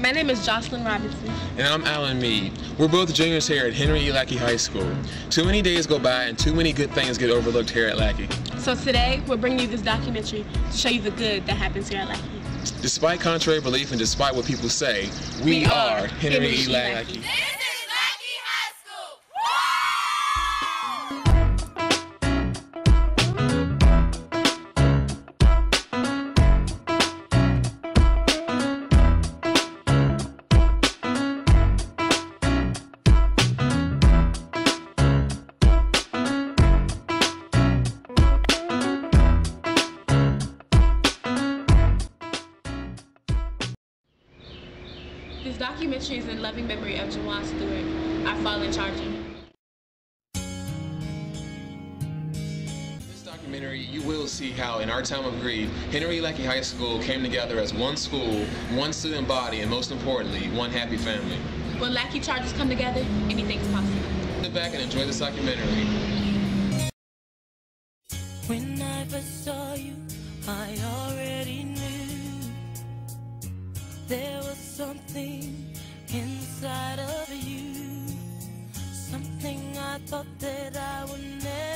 My name is Jocelyn Robinson. And I'm Allan Meade. We're both juniors here at Henry E. Lackey High School. Too many days go by and too many good things get overlooked here at Lackey. So today, we're bringing you this documentary to show you the good that happens here at Lackey. Despite contrary belief and despite what people say, we are Henry E. Lackey. This documentary is in loving memory of Juwuan Stewart, our fallen charger. In this documentary, you will see how, in our time of grief, Henry E. Lackey High School came together as one school, one student body, and most importantly, one happy family. When Lackey Chargers come together, anything's possible. Sit back and enjoy this documentary. When I first saw you, I already knew there was something inside of you, something I thought that I would never